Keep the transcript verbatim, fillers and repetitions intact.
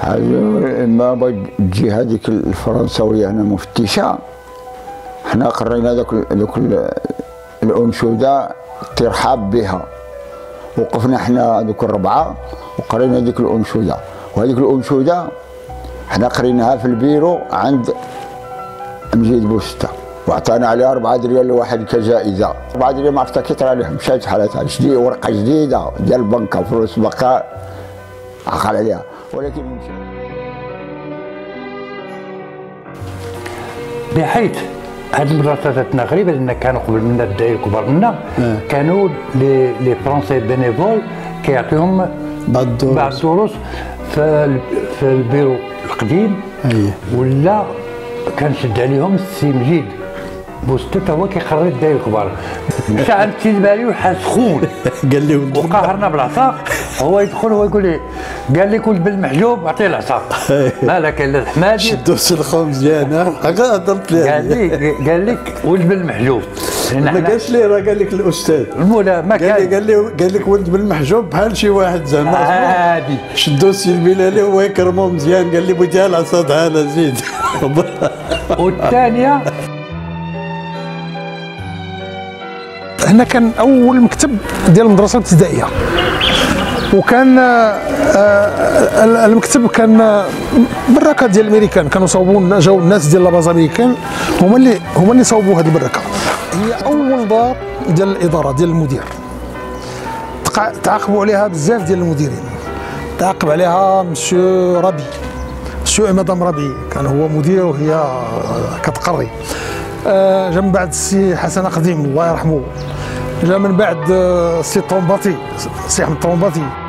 ما بغيت تجي هذيك الفرنساويه هنا مفتشه، حنا قرينا ذاك ذاك الانشوده ترحاب بها، وقفنا حنا ذوك الربعه وقرينا هذيك الانشوده، وهذيك الانشوده حنا قريناها في البيرو عند مجيد بوسته، وعطانا عليها أربعة دريال لواحد كجائزه. أربعة دريال ما عرفت كثر عليهم، مشات حالتها جديد ورقه جديده ديال البنكه فلوس بقى عقل عليها، ولكن بحيث هاد المدرسه تاعنا غريبه لان كانوا قبل منا الدراري الكبار منا كانوا لي لي فرونسي بينيفول كيعطيهم بعض الدروس بعض الدروس في في البيرو القديم. اييه ولا كان شد عليهم السي مجيد بوسته هو كيقري الدراري الكبار، مشى عند سيدي بالي وحال سخون قال لي ولد وقهرنا بالعصا، هو يدخل هو يقول لي قال لك ولد بالمحجوب عطيه العصا مالك الا الحمادي شدو سلخو مزيان هكا هضرت ليه قال لي قال لك ولد بالمحجوب ما قالش لي راه قال لك الاستاذ المولى ما كان قال لي قال لي قال لك ولد بالمحجوب بحال شي واحد زعما عادي شدو السي البلالي وهو يكرمو مزيان قال لي بغيتيها العصا تعال زيد. والثانيه هنا كان اول مكتب ديال المدرسه الابتدائيه، وكان آه المكتب كان بركه ديال الامريكان، كانوا صوبوا جاو الناس ديال لاباز امريكان هما اللي هما اللي صوبوا هذه البركه. هي اول دار ديال الاداره ديال المدير، تعاقبوا عليها بزاف ديال المديرين، تعاقب عليها مسيو ربي مسيو مدام ربي كان هو مدير وهي كتقري. آه جا من بعد السي حسن قديم الله يرحمه، جا من بعد السي الطومباطي السي احمد الطومباطي.